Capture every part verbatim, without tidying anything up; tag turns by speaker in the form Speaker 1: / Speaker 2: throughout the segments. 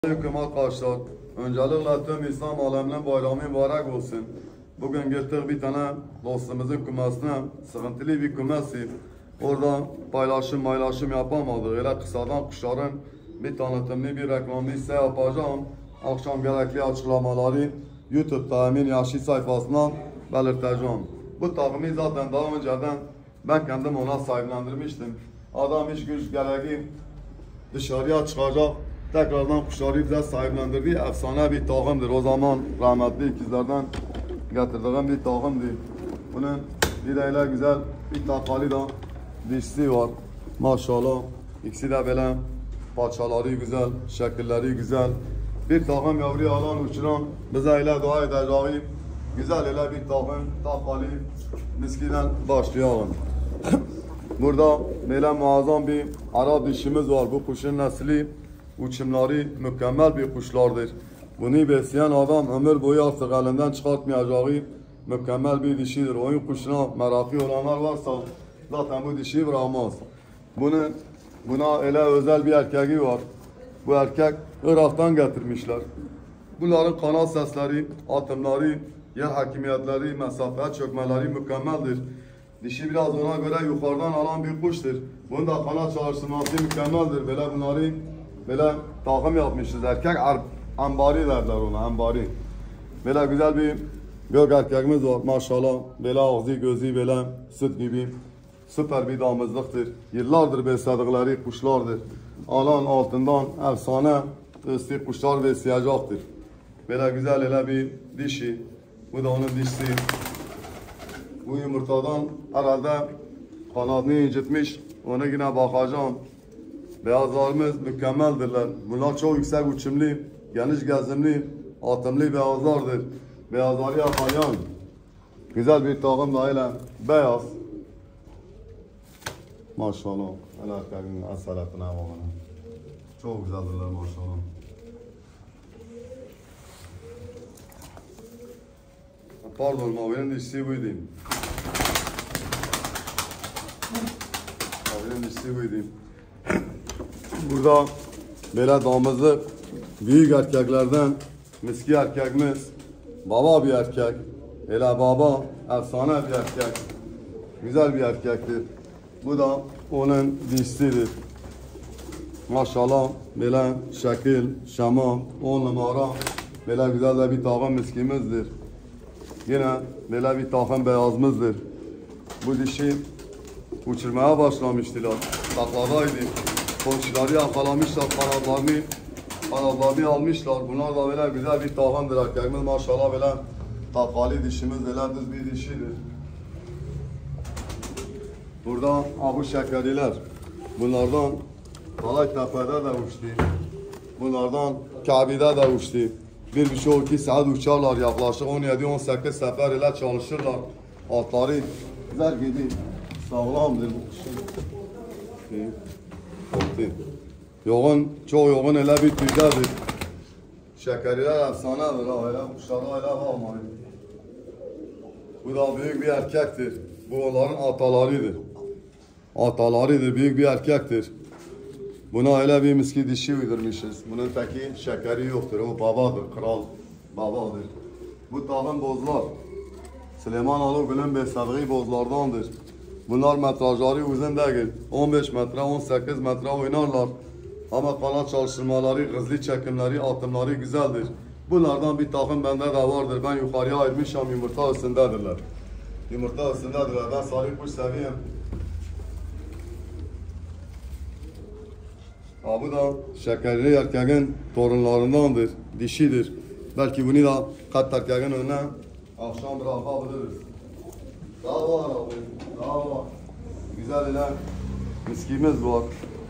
Speaker 1: Aleyküm arkadaşlar. Öncelikle tüm İslam aleminin bayramı mübarek olsun. Bugün gittik bir tane dostumuzun kümesine, sıkıntılı bir kümesi. Orada paylaşım paylaşım yapamadık. Öyle kısadan kuşların bir tanıtımlı bir reklamını ise yapacağım. Akşam gerekli açıklamaları YouTube'da Emin Yaşı sayfasından belirteceğim. Bu takımı zaten daha önceden ben kendim ona sahiplendirmiştim. Adam iş güç gereği dışarıya çıkacak. Tekrardan kuşları bize sahiplendirdiği efsane bir takımdır. O zaman rahmetli ikizlerden getirdiğim bir takımdı. Bunun bir de öyle güzel bir takalı da dişisi var. Maşallah. İkisi de böyle parçaları güzel, şekilleri güzel. Bir takım yavru alan uçuran bize öyle dua edeceğim. Güzel öyle bir takım takalı miskiden başlayalım. Burada böyle muazzam bir Arap dişimiz var. Bu kuşun nesli uçumları mükemmel bir kuşlardır. Bunu besleyen adam ömür boyu artık elinden çıkartmayacağı mükemmel bir dişidir. Oyun kuşuna meraklı olanlar varsa zaten bu dişi bırakmaz. Bunun, buna öyle özel bir erkeği var. Bu erkek Irak'tan getirmişler. Bunların kanat sesleri, atımları, yer hakimiyetleri, mesafeye çökmeleri mükemmeldir. Dişi biraz ona göre yukarıdan alan bir kuştur. Bunun da kanat çalıştırması mükemmeldir. Böyle bunları böyle takım yapmışız. Erkek ambari derler ona, ambari. Böyle güzel bir gök erkeğimiz var maşallah. Böyle ağzı gözü böyle süt gibi. Süper bir damızlıktır. Yıllardır besledikleri kuşlardır. Alan altından efsane üstü kuşlar besleyecektir. Böyle güzel öyle bir dişi. Bu da onun dişisi. Bu yumurtadan herhalde kanadını incitmiş. Ona yine bakacağım. Beyazlarımız mükemmeldirler. Bunlar çok yüksek uçumlu, geniş gezimli, atımlı beyazlardır. Beyazları yakalayan güzel bir takım da öyle beyaz. Maşallah. El erkeğin asaletine bakın. Çok güzeldirler maşallah. Pardon, mavinin dişisi buydu. Mavinin dişisi buydu. Burada böyle damızlık büyük erkeklerden miski erkeğimiz, baba bir erkek, hele baba efsane bir erkek, güzel bir erkektir. Bu da onun dişisidir. Maşallah böyle şekil, şema, on numara böyle güzel de bir takım miskimizdir. Yine böyle bir takım beyazımızdır. Bu dişi uçurmaya başlamıştılar. Takladaydı. Komşuları yakalamışlar, kanatlarını, kanatlarını almışlar. Bunlar da böyle güzel bir takımdır erkeğimiz. Maşallah böyle takalı dişimiz, böyle düz bir dişidir. Burada abu şekeriler. Bunlardan Halaytepe'de de uçtu. Bunlardan Kabe'de de uçtu. Bir buçuk iki saat uçarlar, yaklaşık on yedi on sekiz sefer ile çalışırlar. Atları güzel gibi sağlamdır bu kuşun. Yoğun, çok yoğun öyle bir tüydedir. Şekeriler efsanedir ha, öyle kuşlara öyle bakmayın. Bu da büyük bir erkektir. Bu onların atalarıdır. Atalarıdır, büyük bir erkektir. Buna öyle bir miski dişi uydurmuşuz. Bunun peki şekeri yoktur. O babadır, kral babadır. Bu takım bozlar. Süleyman Alugül'ün beslediği bozlardandır. Bunlar metrajları uzun değil. on beş metre, on sekiz metre oynarlar. Ama kanat çalıştırmaları, hızlı çekimleri, atımları güzeldir. Bunlardan bir takım bende de vardır. Ben yukarıya ayırmışım, yumurta üstündedirler. Yumurta üstündedirler. Ben sarı kuş seviyorum. Ha, bu da şekerli erkeğin torunlarındandır, dişidir. Belki bunu da kat erkeğin önüne akşam bırakabiliriz. Daha var abi, daha var. Güzel ile miskimiz var.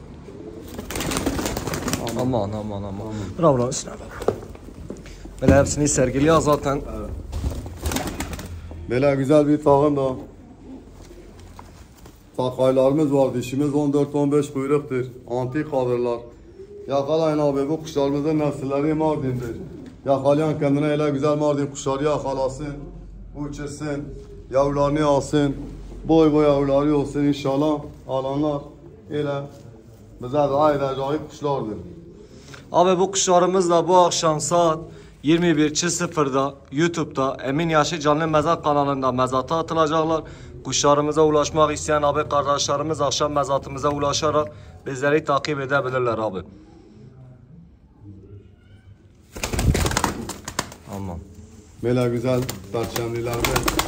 Speaker 2: Aman aman aman. Bravo bravo Sinan. Böyle hepsini sergiliyor zaten.
Speaker 1: Evet. Böyle güzel bir takım da. Takaylarımız var, dişimiz on dört on beş kuyruktur. Antik kalırlar. Yakalayın abi, bu kuşlarımızın nesilleri Mardin'dir. Yakalayan kendine öyle güzel Mardin kuşları yakalasın, uçursun, yavrularını alsın, boy boy yavruları olsun inşallah. Alanlar öyle bize dua edeceği kuşlardır.
Speaker 2: Abi bu kuşlarımız da bu akşam saat yirmi bir sıfırda YouTube'da Emin Yaşı Canlı Mezat kanalında mezata atılacaklar. Kuşlarımıza ulaşmak isteyen abi kardeşlerimiz akşam mezatımıza ulaşarak bizleri takip edebilirler abi. Tamam.
Speaker 1: Böyle güzel perçemlilerde.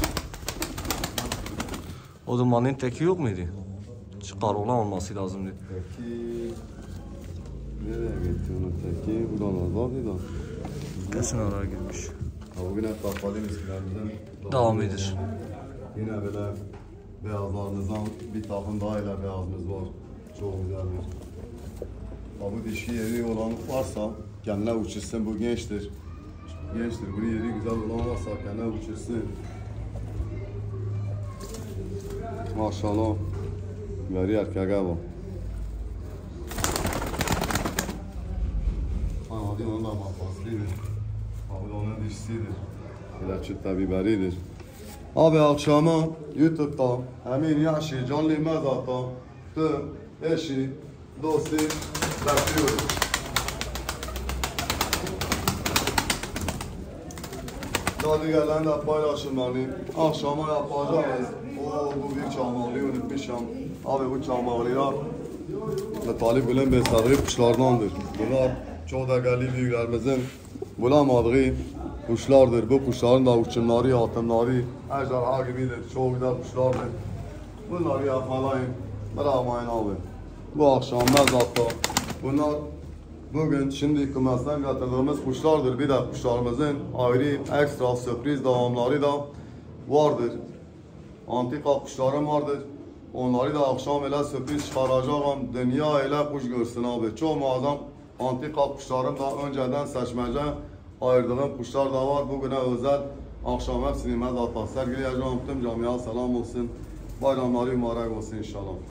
Speaker 2: O dumanın teki yok muydu? Çıkar olan olması lazımdı.
Speaker 1: Peki nereye gitti onun teki? Buradan azaldı da.
Speaker 2: Kesin araya girmiş.
Speaker 1: Ha, bugün hep kapalı miskilerimizden
Speaker 2: Devam edir.
Speaker 1: Yine böyle beyazlarımızdan bir takım daha ile beyazımız var. Çok güzeldir. Ha, bu dişi yeri olan varsa kendine uçursun, bu gençtir. Gençtir, bu yeri güzel olan varsa kendine uçursun. Maşallah. Veri erkeğe bak. Ha, hadi onun da mafaslıydır. Abi onun dişisidir. Böyle çıtta biberidir. Abi akşama YouTube'da Emin Yaşı Canlı Mezat'ta tüm eşi, dostu bekliyoruz. Hadi gelen de paylaşımlarını akşama yapacağız. Oo, bu büyük çamaklıyı unutmuşum. Abi bu çamaklılar Talip Gülen besarı kuşlardandır. Bunlar çok değerli büyüklerimizin bulamadığı kuşlardır. Bu kuşların da uçumları, atımları ejderha gibidir. Çok güzel kuşlardır. Bunları yakalayın, bırakmayın abi. Bu akşam mezatta bunlar bugün şimdi kümesten getirdiğimiz kuşlardır. Bir de kuşlarımızın ayrı ekstra sürpriz devamları da vardır. Antika kuşlarım vardır. Onları da akşam ile sürpriz çıkaracağım. Dünya ile kuş görsün abi. Çok muazzam antika kuşlarım da önceden seçmece ayırdığım kuşlar da var. Bugüne özel akşam hepsini mezata sergileyeceğim. Tüm camiye selam olsun. Bayramları mübarek olsun inşallah.